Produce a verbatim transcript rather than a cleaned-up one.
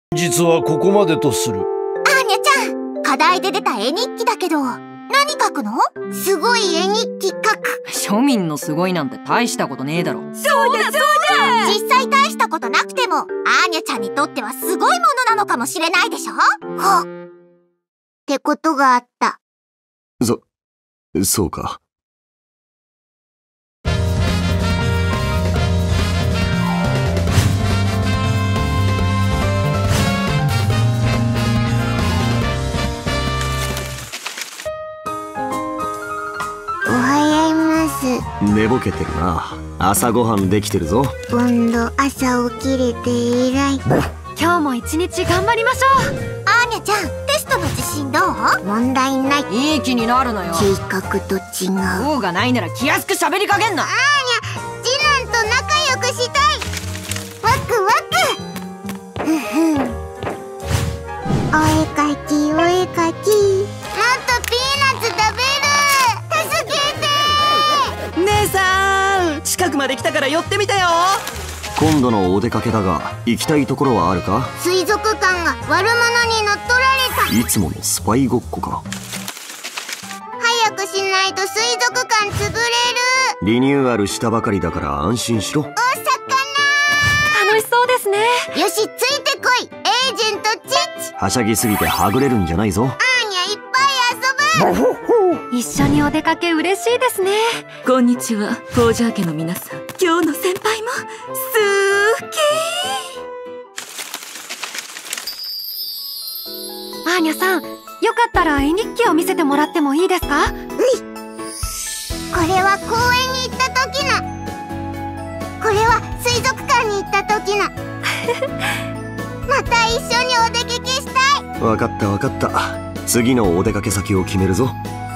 実はここまでとする。 アーニャちゃん、課題で出た絵日記だけど、何書くの？すごい絵日記書く。 庶民のすごいなんて大したことねえだろ。 そうだそうだ。実際大したことなくても、アーニャちゃんにとってはすごいものなのかもしれないでしょ？ほっ。ってことがあった。 そ、そうか。 おはようございます。 寝ぼけてるな。朝ごはんできてるぞ。 今度朝起きれて偉い。 今日も一日頑張りましょう。 アーニャちゃん、テストの自信どう？問題ない。 いい気になるのよ。 計画と違う。 王がないなら気安く喋りかけんな。 アーニャ、次男と仲良くしたい。ワクワク。ふふん。お絵かきお絵かき。もっとピーナッツ食べる。助けて。 姉さん、近くまで来たから寄ってみたよ。 今度のお出かけだが、行きたいところはあるか？ 水族館が悪者に乗っ取られた。 いつものスパイごっこか。 早くしないと水族館潰れる。 リニューアルしたばかりだから安心しろ。 お魚。 楽しそうですね。 よし、ついてこい。エージェントチッチ。 はしゃぎすぎてはぐれるんじゃないぞ。 アーニャいっぱい遊ぶ。 一緒にお出かけ嬉しいですね。 こんにちは、フォージャー家の皆さん。今日の先輩も好き。 アーニャさん、よかったら絵日記を見せてもらってもいいですか？ うい。これは公園に行った時の。これは水族館に行った時の。また一緒にお出かけしたい。 わかったわかった。次のお出かけ先を決めるぞ。